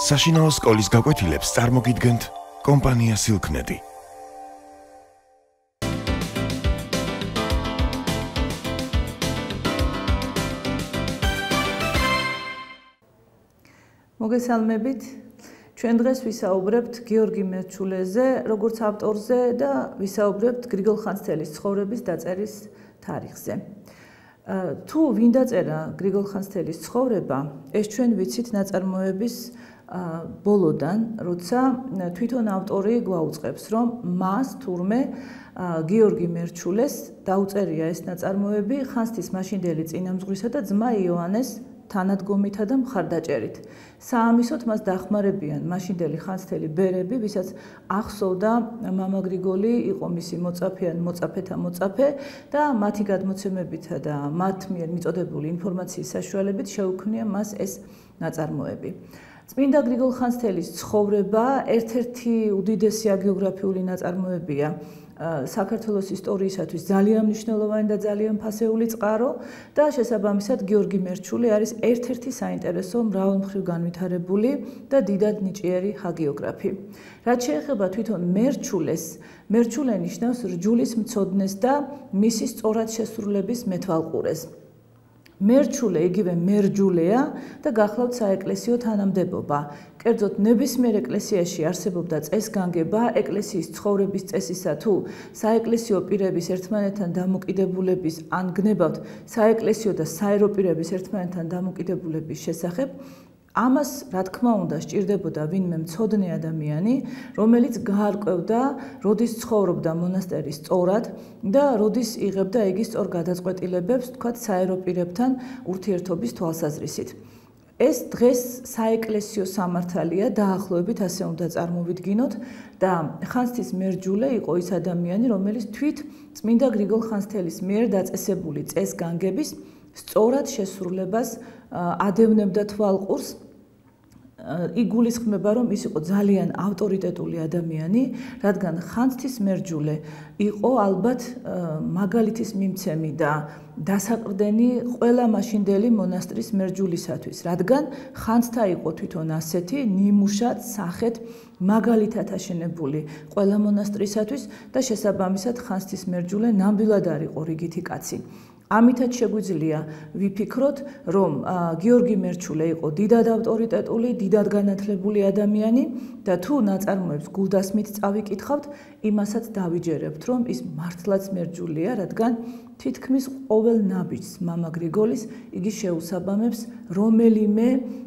საშინაო სკოლის გაკვეთილებს წარმოგიდგენთ კომპანია Silknet. მოგესალმებით. ჩვენ დღეს ვისაუბრებთ გიორგი მერჩულეზე, როგორც ავტორზე და ვისაუბრებთ გრიგოლ ხანძთელის ცხოვრების დაწერის თარიღზე. თუ ვინ დაწერა გრიგოლ ხანძთელის ცხოვრება, ეს ჩვენ ვიცით ნაწარმოების ბოლოდან, როცა თვითონ ავტორი გვაუწყებს, რომ მას თურმე გიორგი მერჩულეს დაუწერია ეს ნაწარმოები ხანძთის მაშინდელი წინამძღვრისა და ძმა იოანეს თანადგომითა და მხარდაჭერით. საამისოდ მას დახმარებიან მაშინდელი ხანძთელი ბერები, ვისაც ახსოვდა მამა გრიგოლი იყო მისი მოწაფე ან მოწაფეთა მოწაფე და მათი გადმოცემებითა და მათ მიერ მიწოდებული ინფორმაციის საშუალებით შეუქმნია მას ეს ნაწარმოები. წმინდა გრიგოლ ხანძთელის ცხოვრება ერთ-ერთი უდიდესი აგეოგრაფიული ნაწარმოებია საქართველოს ისტორიისათვის ძალიან მნიშვნელოვანი და ძალიან ფასეული წყარო და შესაბამისად გიორგი მერჩული არის ერთ-ერთი საინტერესო მრავალმხრივ განვითარებული და დიდად ნიჭიერი ჰაგიოგრაფი. რაც შეეხება თვითონ მერჩულეს, მერჩულე ნიშნავს რჯულის მცოდნეს და მისი სწორად შესრულების მეთვალყურეს. მერჩულე იგივე მერჯულეა და გახლავთ საეკლესიო თანამდებობა. კერძოდ ნებისმიერ ეკლესიაში არსებობდა წესგანგება ეკლესიის ცხოვრების წესისა თუ საეკლესიო პირების ერთმანეთთან დამოკიდებულების ან გნებავთ საეკლესიო და საერო პირების ერთმანეთთან დამოკიდებულების შესახებ. ამას, რა თქმა უნდა, სჭირდებოდა ვინმე მცოდნე ადამიანი, რომელიც გაარკვევდა, როდის ცხოვრობდა მონასტერი სწორად და როდის იღებდა იგი სწორ გადაწყვეტილებებს, თქვათ, საერო პირებთან ურთიერთობის თვალსაზრისით. ეს დღეს საეკლესიო სამართალია, დაახლოებით ასე უნდა წარმოვიდგინოთ და ხანძთის მერჯულე იყო ის ადამიანი, რომელიც თვით წმინდა გრიგოლ ხანძთელის მიერ დაწესებული წესგანგების სწორად შესრულებას ადევნებდა თვალყურს. იგულისხმება, რომ ის იყო ძალიან ავტორიტეტული ადამიანი, რადგან ხანძთის მერჯულე იყო ალბათ მაგალითის მიმცემი და დასაყრდენი ყველა მაშინდელი მონასტრის მერჯულისათვის, რადგან ხანძთა იყო თვითონ ასეთი ნიმუშად, სახეთ, მაგალითად აშენებული ყველა მონასტრისათვის და შესაბამისად ხანძთის მერჯულე ნამდვილად არ იყო რიგითი კაცი. ამითაც შეგვიძლია ვიფიქროთ, რომ გიორგი მერჩულე იყო დიდად ავტორიტეტული, დიდად განათლებული ადამიანი და თუ ნაწარმოებს გულდასმით წავიკითხავთ, იმასაც დავიჯერებთ, რომ ის მართლაც მერჯულია, რადგან თითქმის ყოველ ნაბიჯს მამა გრიგოლის იგი შეუსაბამებს რომელიმე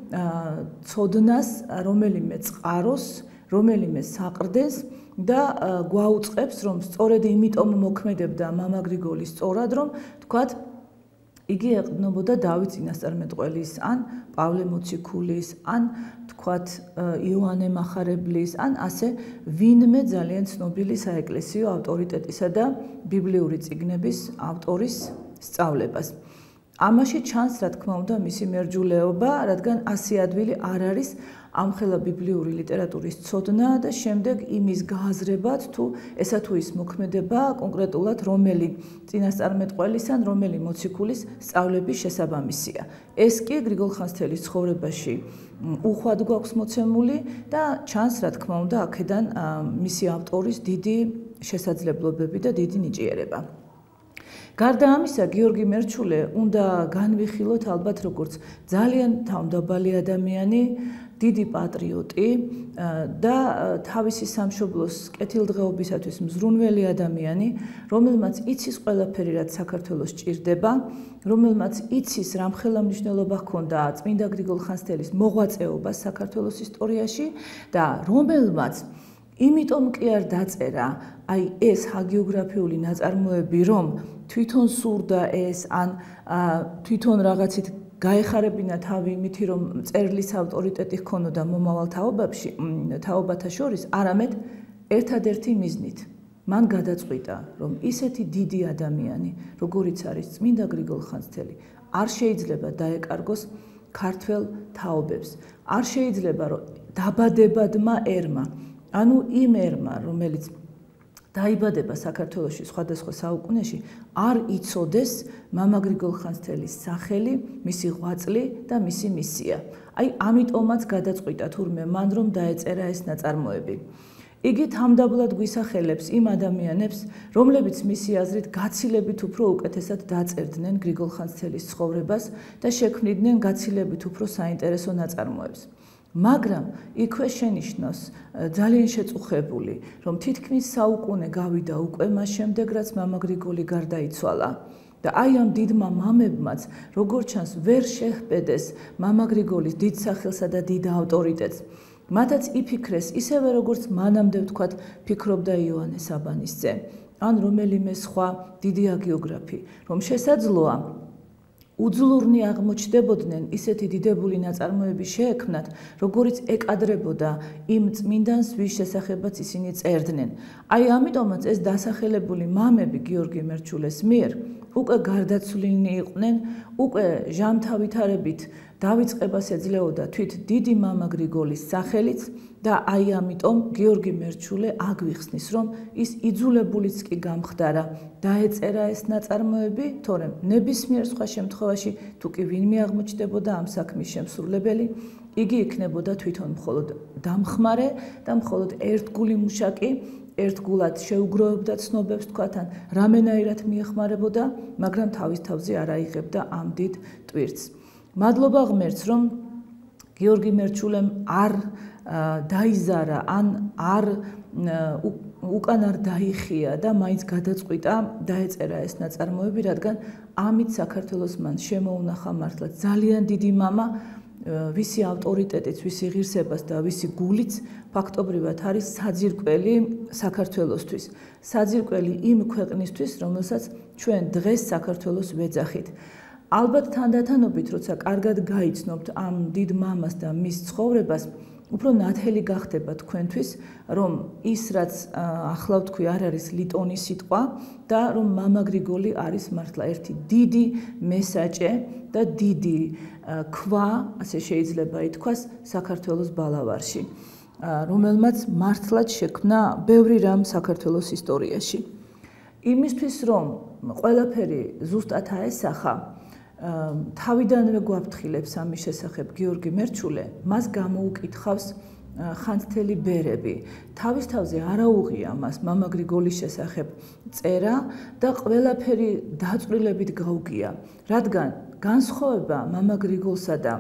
ცოდნას, რომელიმე წყაროს, რომელიმე საყრდენს და გვაუწყებს, რომ სწორედ იმიტომ მოქმედებდა მამა გრიგოლი სწორად, რომ თქვათ, იგი ეყრდნობოდა დავით წინასწარმეტყველის, ან პავლე მოციქულის, ან თქვათ, იოანე მახარებლის, ან ასე ვინმე ძალიან ცნობილი საეკლესიო ავტორიტეტისა და ბიბლიური წიგნების ავტორის სწავლებას. ამაში ჩანს, რა თქმა უნდა, მისი მერჯულეობა, რადგან ასე ადვილი არ არის ამხელა ბიბლიური ლიტერატურის ცოდნა და შემდეგ იმის გააზრებად, თუ ესა თუ ის მოქმედება კონკრეტულად რომელი წინასწარმეტყველის ან რომელი მოციქულის სწავლების შესაბამისია. ეს კი გრიგოლ ხანძთელის ცხოვრებაში უხვად გვაქვს მოცემული და ჩანს, რა თქმა უნდა, აქედან მისი ავტორის დიდი შესაძლებლობები და დიდი ნიჭიერება. გარდა ამისა, გიორგი მერჩულე უნდა განვიხილოთ ალბათ როგორც ძალიან თავმდაბალი ადამიანი, დიდი პატრიოტი და თავისი სამშობლოს კეთილდღეობისათვის მზრუნველი ადამიანი, რომელმაც იცის ყველაფერი, რაც საქართველოს ჭირდება, რომელმაც იცის რამხელა მნიშვნელობა ჰქონდა წმინდა გრიგოლ ხანძთელის მოღვაწეობა საქართველოს ისტორიაში და რომელმაც იმიტომ კი არ დაწერა აი ეს ჰაგიოგრაფიული ნაწარმოები, რომ თვითონ სურდა ეს ან თვითონ რაღაცით გაეხარებინა თავი იმითი, რომ წერლის ავტორიტეტი ჰქონოდა მომავალ თაობათა შორის, არამედ ერთადერთი მიზნით. მან გადაწყვიტა, რომ ისეთი დიდი ადამიანი, როგორიც არის წმინდა გრიგოლ ხანძთელი, არ შეიძლება დაეკარგოს ქართველ თაობებს. არ შეიძლება, რომ დაბადებადმა ერმა, ანუ იმ ერმა, რომელიც დაიბადება საქართველოში სხვადასხვა საუკუნეში არ იცოდეს მამა გრიგოლ ხანძთელის სახელი, მისი ღვაწლი და მისი მისია. აი ამიტომაც გადაწყვიტა თურმე მან რომ დაეწერა ეს ნაწარმოები. იგი თამდაბლად გვისახელებს იმ ადამიანებს, რომლებიც მისი აზრით გაცილებით უფრო უკეთესად დაწერდნენ გრიგოლ ხანძთელის ცხოვრებას და შექმნიდნენ გაცილებით უფრო საინტერესო ნაწარმოებს. მაგრამ იქვე შენიშნავს ძალიან შეწუხებული, რომ თითქმის საუკუნე გავიდა უკვე მას შემდეგ, რაც მამა გრიგოლი გარდაიცვალა. და აი ამ დიდმა მამებმაც, როგორც ჩანს, ვერ შეჰპედეს მამა გრიგოლის დიდ სახელსა და დიდ ავტორიტეტს. მათაც იფიქრეს ისევე, როგორც მანამდე ვთქვათ, ფიქრობდა იოანე საბანისძე, ან რომელიმე სხვა დიდი ჰაგიოგრაფი, რომ შესაძლოა უძლურნი აღმოჩნდებოდნენ ისეთი დიდებული ნაწარმოები შეექმნათ, როგორიც ეკადრებოდა იმ წმინდანს, ვის შესახებაც ისინი წერდნენ. აი ამიტომაც ეს დასახელებული მამები გიორგი მერჩულეს მიერ უკვე გარდაცვლილნი იყვნენ, უკვე ჟამთავითარებით დავიწყებას ეძლეოდა თვით დიდი მამა გრიგოლის სახელიც და აი ამიტომ გიორგი მერჩულე აგვიხსნის, რომ ის იძულებულიც კი გამხდარა დაეწერა ეს ნაწარმოები, თორემ ნებისმიერ სხვა შემთხვევაში თუ კი ვინმე აღმოჩნდებოდა ამ საქმის შემსრულებელი, იგი იქნებოდა თვითონ მხოლოდ დამხმარე და მხოლოდ ერთგული მუშაკი, ერთგულად შეუგროვებდა ცნობებს თქვათ ან რამენაირად მიეხმარებოდა, მაგრამ თავის თავზე არ აიღებდა ამ დიდ ტვირთს. მადლობა ღმერთს, რომ გიორგი მერჩულემ არ დაიზარა ან არ უკან არ დაიხია და მაინც გადაწყვიტა დაეწერა ეს ნაწარმოები, რადგან ამით საქართველოს მან შემოუნახა მართლა ძალიან დიდი მამა, ვისი ავტორიტეტიც, ვისი ღირსებას და ვისი გულიც ფაქტობრივად არის საძირკველი საქართველოსთვის, საძირკველი იმ ქვეყნისთვის, რომელსაც ჩვენ დღეს საქართველოს ვეძახით. ალბათ თანდათანობით, როცა კარგად გაიცნობთ ამ დიდ მამას და მის ცხოვრებას, უფრო ნათელი გახდება თქვენთვის, რომ ის, რაც ახლა ვთქვი, არ არის ლიტონის სიტყვა და რომ მამა გრიგოლი არის მართლა ერთი დიდი მესაჭე და დიდი ქვა, ასე შეიძლება ითქვას, საქართველოს ბალავარში, რომელმაც მართლაც შექმნა ბევრი რამ საქართველოს ისტორიაში. იმისთვის, რომ ყველაფერი ზუსტად აესახა, თავიდანვე გვაფრთხილებს ამის შესახებ გიორგი მერჩულე, მას გამოუკითხავს ხანძთელი ბერები. თავის თავზე არაუღია მას მამა გრიგოლის შესახებ წერა და ყველაფერი დაწვრილებით გაუგია, რადგან განსხვავება მამა გრიგოლსა და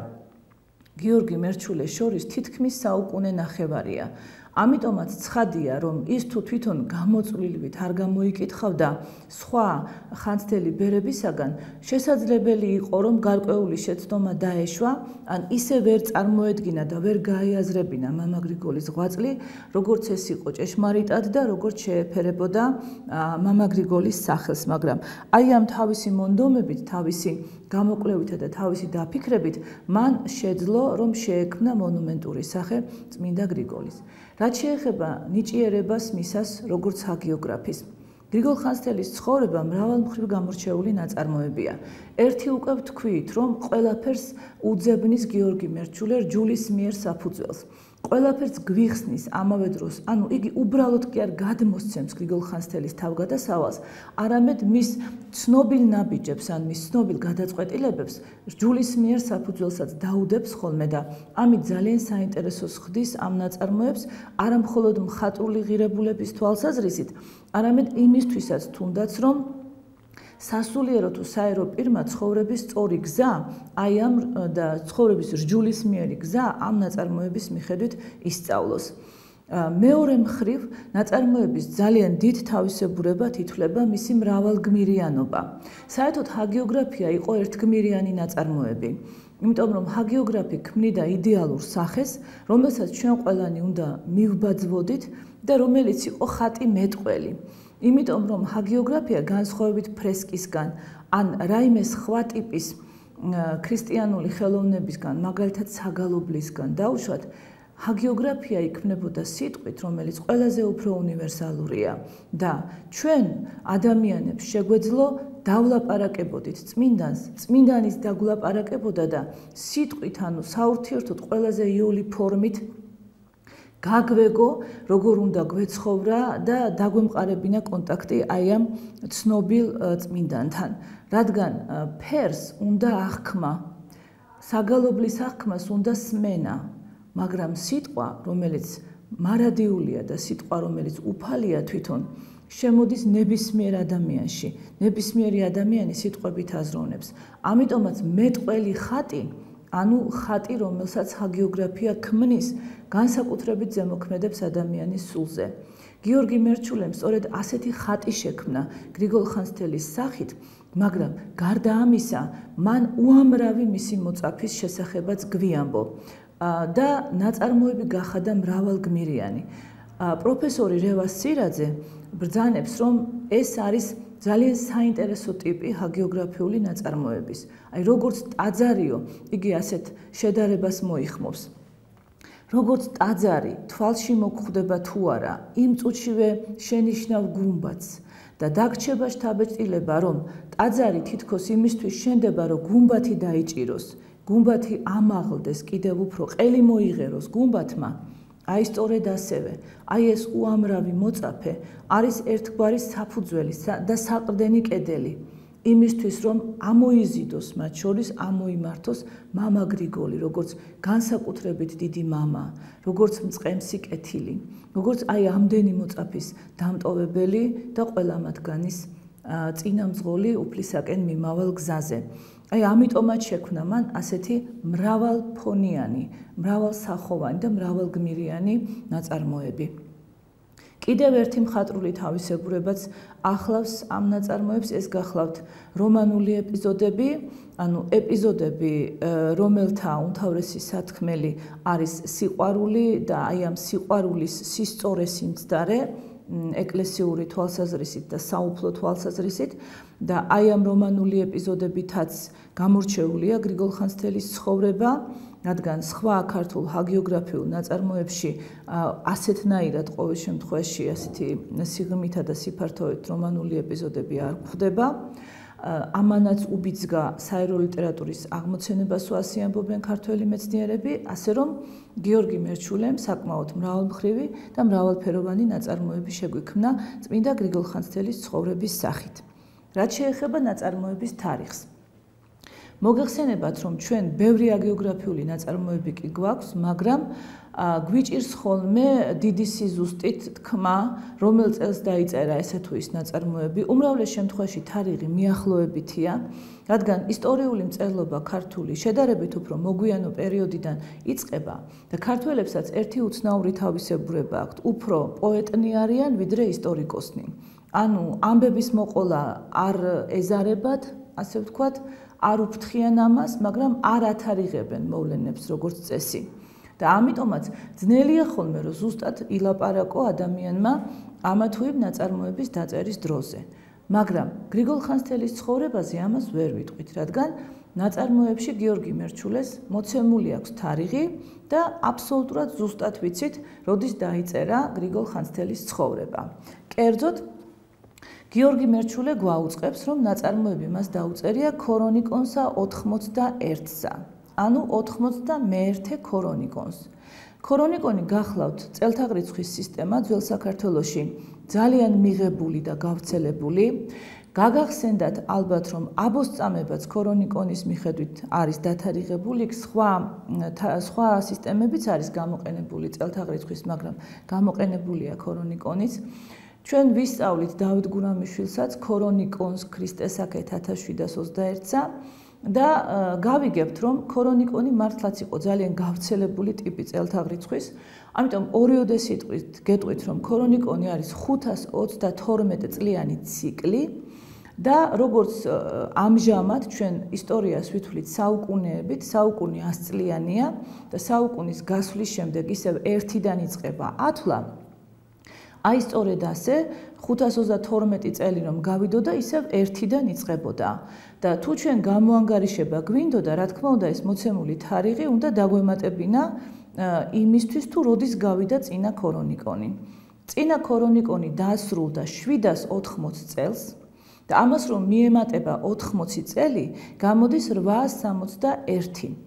გიორგი მერჩულეს შორის თითქმის საუკუნე ნახევარია. ამიტომაც ცხადია, რომ ის თუ თვითონ გამოწვლილივით არ გამოიკითხავდა სხვა ხანძთელი ბერებისაგან, შესაძლებელი იყო, რომ გარკვეული შეცდომა დაეშვა, ან ისე ვერ წარმოედგინა და ვერ გაეაზრებინა მამა გრიგოლის ღვაწლი, როგორც ეს იყო ჭეშმარიტად და როგორც შეეფერებოდა მამა გრიგოლის სახელს, მაგრამ აი ამ თავისი მონდომებით, თავისი გამოკვლევითა და თავისი დაფიქრებით, მან შეძლო, რომ შეექმნა მონუმენტური სახე წმინდა გრიგოლის. რაც შეეხება ნიჭიერებას მისას, როგორც ჰაგიოგრაფის. გრიგოლ ხანძთელის ცხოვრება მრავალმხრივ გამორჩეული ნაწარმოებია. ერთი უკვე ვთქვით, რომ ყველაფერს უძებნის გიორგი მერჩულე რჯულის მიერ საფუძველს. ყველაფერს გვიხსნის ამავე დროს, ანუ იგი უბრალოდ კი არ გადმოსცემს გრიგოლ ხანძთელის თავგადასავალს, არამედ მის ცნობილ ნაბიჯებს ან მის ცნობილ გადაწყვეტილებებს რჯულის მიერ საფუძველსაც დაუდებს ხოლმე და ამით ძალიან საინტერესოს ხდის ამ ნაწარმოებს, არა მხოლოდ მხატვრული ღირებულების თვალსაზრისით, არამედ იმისთვისაც თუნდაც, რომ სასულიერო თუ საერო პირმა ცხოვრების სწორი გზა, აი ამ და ცხოვრების რჯულის მიერი გზა ამ ნაწარმოების მიხედვით ისწავლოს. მეორე მხრივ, ნაწარმოების ძალიან დიდ თავისებურებად ითვლება მისი მრავალგმირიანობა. საერთოდ ჰაგიოგრაფია იყო ერთგმირიანი ნაწარმოები. იმიტომ რომ ჰაგიოგრაფი ქმნიდა იდეალურ სახეს, რომელსაც ჩვენ ყველანი უნდა მივბაძვოდით და რომელიც იყო ხატი მეტყველი. იმიტომ რომ ჰაგიოგრაფია განსხვავებით ფრესკისგან ან რაიმე სხვა ტიპის ქრისტიანული ხელოვნებისგან, მაგალითად საგალობლისგან დაუშვათ, ჰაგიოგრაფია იქმნებოდა სიტყვით, რომელიც ყველაზე უფრო უნივერსალურია და ჩვენ ადამიანებს შეგვეძლო დავლაპარაკებოდით წმინდანს, წმინდანის დაგვლაპარაკებოდა და სიტყვით, ანუ საურთიერთოდ ყველაზე იოლი ფორმით გაგვეგო, როგორ უნდა გვეცხოვრა და დაგვემყარებინა კონტაქტი აი ამ ცნობილ წმინდანთან. რადგან ფერს უნდა აღქმა, საგალობლის აღქმას უნდა სმენა, მაგრამ სიტყვა, რომელიც მარადიულია და სიტყვა, რომელიც უფალია თვითონ, შემოდის ნებისმიერ ადამიანში. ნებისმიერი ადამიანი სიტყვებით აზროვნებს. ამიტომაც მეტყველი ხატი, ანუ ხატი, რომელსაც ჰაგიოგრაფია ქმნის, განსაკუთრებით ზემოქმედებს ადამიანის სულზე. გიორგი მერჩულემ სწორედ ასეთი ხატი შექმნა გრიგოლ ხანძთელის სახით, მაგრამ გარდა ამისა, მან უამრავი მისი მოწაფის შესახებაც გვიამბო და ნაწარმოები გახადა მრავალგმირიანი. პროფესორი რევას სირაძე ბრძანებს, რომ ეს არის ძალიან საინტერესო ტიპი ჰაგიოგრაფიული ნაწარმოების. აი როგორც ტაძარიო, იგი ასეთ შედარებას მოიხმობს. როგორც ტაძარი თვალში მოგხვდება თუ არა, იმ წუთშივე შენიშნავ გუმბათს და დაგრჩება შთაბეჭდილება, რომ ტაძარი თითქოს იმისთვის შენდება, რომ გუმბათი დაიჭიროს, გუმბათი ამაღლდეს კიდევ უფრო, ყელი მოიღეროს გუმბათმა. აი სწორედ ასევე, აი ეს უამრავი მოწაფე არის ერთგვარი საფუძველი და საყრდენი კედელი იმისთვის, რომ ამოიზიდოს მათ შორის, ამოიმართოს მამა გრიგოლი, როგორც განსაკუთრებით დიდი მამა, როგორც მწყემსი კეთილი, როგორც აი ამდენი მოწაფის დამტოვებელი და ყველა მათგანის წინამძღოლი უფლისაკენ მიმავალ გზაზე. აი ამიტომაც შექმნა მან ასეთი მრავალფონიანი, მრავალსახოვანი და მრავალგმირიანი ნაწარმოები. კიდევ ერთი მხატვრული თავისებურებაც ახლავს ამ ნაწარმოებს, ეს გახლავთ რომანული ეპიზოდები, ანუ ეპიზოდები, რომელთა უმთავრესი სათქმელი არის სიყვარული და აი ამ სიყვარულის სისწორესი მცდარე, ეკლესიური თვალსაზრისით და საუფლო თვალსაზრისით და აი ამ რომანული ეპიზოდებითაც გამორჩეულია გრიგოლ ხანძთელის ცხოვრება, რადგან სხვა ქართულ ჰაგიოგრაფიულ ნაწარმოებში ასეთნაირად ყოველ შემთხვევაში ასეთი სიღრმითა და სიფართოვით რომანული ეპიზოდები არ გვხვდება. ამანაც უბიძგა საერო ლიტერატურის აღმოცენებას უასიამბობენ ქართველი მეცნიერები, ასე რომ გიორგი მერჩულემ საკმაოდ მრავალმხრივი და მრავალფეროვანი ნაწარმოები შეგვიქმნა წმინდა გრიგოლ ხანძთელის ცხოვრების სახით. რაც შეეხება ნაწარმოების თარიღს. მოგეხსენებათ, რომ ჩვენ ბევრი ჰაგიოგრაფიული ნაწარმოები კი გვაქვს, მაგრამ გვიჭირს ხოლმე დიდი სიზუსტით თქმა, რომელ წელს დაიწერა ესე თუ ის ნაწარმოები. უმრავლეს შემთხვევაში თარიღი მიახლოებითია, რადგან ისტორიული მწერლობა ქართული შედარებით უფრო მოგვიანო პერიოდიდან იწყება და ქართველებსაც ერთი უცნაური თავისებურება აქვთ, უფრო პოეტნი არიან, ვიდრე ისტორიკოსნი. ანუ ამბების მოყოლა არ ეზარებათ, ასე ვთქვათ, არ უფრთხიან ამას, მაგრამ არ ათარიღებენ მოვლენებს როგორც წესი. და ამიტომაც ძნელია ხოლმე, რომ ზუსტად ილაპარაკო ადამიანმა ამა თუ იმ ნაწარმოების დაწერის დროზე. მაგრამ გრიგოლ ხანძთელის ცხოვრებაზე ამას ვერ ვიტყვით, რადგან ნაწარმოებში გიორგი მერჩულეს მოცემული აქვს თარიღი და აბსოლუტურად ზუსტად ვიცით, როდის დაიწერა გრიგოლ ხანძთელის ცხოვრება. კერძოდ გიორგი მერჩულე გვაუწყებს, რომ ნაწარმოები მას დაუწერია ქორონიკონსა 91-სა, ანუ 91 ქორონიკონს. ქორონიკონი გახლავთ წელთაღრიცხვის სისტემა ძველ საქართველოში ძალიან მიღებული და გავრცელებული. გაგახსენდათ ალბათ, რომ აბოსწამებაც ქორონიკონის მიხედვით არის დათარიღებული, სხვა სისტემებიც არის გამოყენებული წელთაღრიცხვის, მაგრამ გამოყენებულია ქორონიკონის. ჩვენ ვისწავლით დავით გურამიშვილსაც ქორონიკონს ქრისტესაკეთ 1721-ს და გავიგებთ, რომ ქორონიკონი მართლაც იყო ძალიან გავრცელებული ტიპი წელთაღრიცხვის. ამიტომ ორიოდე სიტყვით გეტყვით, რომ ქორონიკონი არის 522 წლიანი ციკლი და როგორც ამჟამად ჩვენ ისტორიას ვითვლით საუკუნეებით, საუკუნე 100 წლიანია და საუკუნის გასვლის შემდეგ ისევ 1-დან იწყება ათვლა. აი სწორედ ასე 522 წელი რომ გავიდოდა, ისევ 1-დან იწყებოდა. და თუ ჩვენ გამოანგარიშება გვინდოდა, რა თქმა უნდა, ეს მოცემული თარიღი უნდა დაგვემატებინა იმისთვის, თუ როდის გავიდა წინა ქორონიკონი. წინა ქორონიკონი დაასრულდა 780 წელს და ამას რომ მიემატება 80 წელი, გამოდის 861.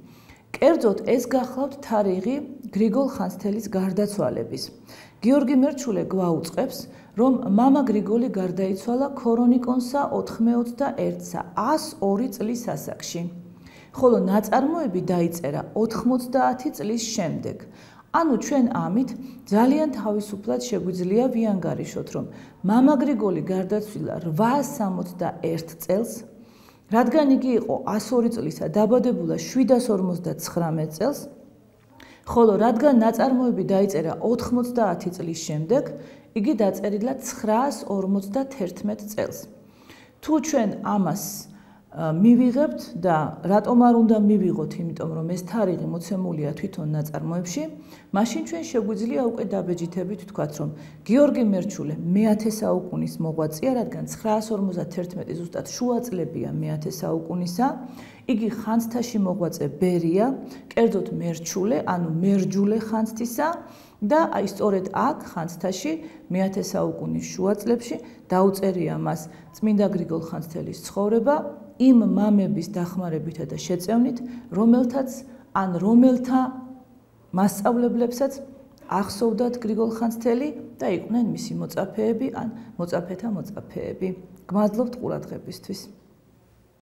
კერძოდ ეს გახლავთ თარიღი გრიგოლ ხანძთელის გარდაცვალების. გიორგი მერჩულე გვაუწყებს, რომ მამა გრიგოლი გარდაიცვალა ქორონიკონსა 91-სა 102 წლის ასაკში, ხოლო ნაწარმოები დაიწერა 90 წლის შემდეგ. ანუ ჩვენ ამით ძალიან თავისუფლად შეგვიძლია ვიანგარიშოთ, რომ მამა გრიგოლი გარდაცვლილა 861 წელს, რადგან იგი იყო 102 წლისა, დაბადებულა 759 წელს, ხოლო რადგან ნაწარმოები დაიწერა 90 წლის შემდეგ, იგი დაწერილა 951 წელს. თუ ჩვენ ამას მივიღებთ და რატომ არ უნდა მივიღოთ, იმიტომ რომ ეს თარიღი მოცემულია თვითონ ნაწარმოებში, მაშინ ჩვენ შეგვიძლია უკვე დაბეჯითებით ვთქვათ, რომ გიორგი მერჩულე მე-10 საუკუნის მოღვაწეა, რადგან 951 ზუსტად შუა წლებია მე-10 საუკუნისა, იგი ხანძთაში მოღვაწე ბერია, კერძოდ მერჩულე, ანუ მერჯულე ხანძთისა და აი სწორედ აქ ხანძთაში მე-10 საუკუნის შუა წლებში დაუწერია მას წმინდა გრიგოლ ხანძთელის ცხოვრება იმ მამების დახმარებითა და შეწევნით, რომელთა მასწავლებლებსაც ახსოვდათ გრიგოლ ხანძთელი და იყვნენ მისი მოწაფეები ან მოწაფეთა მოწაფეები. გმადლობთ ყურადღებისთვის.